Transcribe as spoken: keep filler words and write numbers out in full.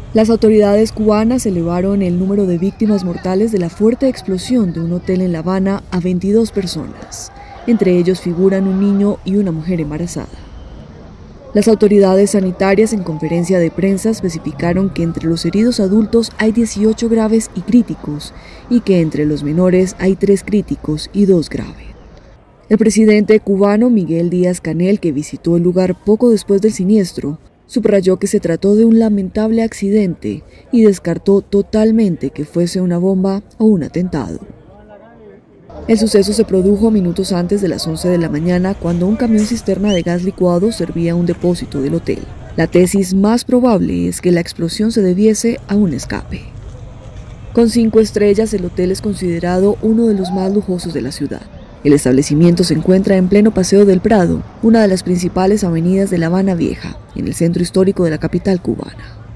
Las autoridades cubanas elevaron el número de víctimas mortales de la fuerte explosión de un hotel en La Habana a veintidós personas. Entre ellos figuran un niño y una mujer embarazada. Las autoridades sanitarias en conferencia de prensa especificaron que entre los heridos adultos hay dieciocho graves y críticos, y que entre los menores hay tres críticos y dos graves. El presidente cubano Miguel Díaz-Canel, que visitó el lugar poco después del siniestro, subrayó que se trató de un lamentable accidente y descartó totalmente que fuese una bomba o un atentado. El suceso se produjo minutos antes de las once de la mañana, cuando un camión cisterna de gas licuado servía un depósito del hotel. La tesis más probable es que la explosión se debiese a un escape. Con cinco estrellas, el hotel es considerado uno de los más lujosos de la ciudad. El establecimiento se encuentra en pleno Paseo del Prado, una de las principales avenidas de La Habana Vieja, en el centro histórico de la capital cubana.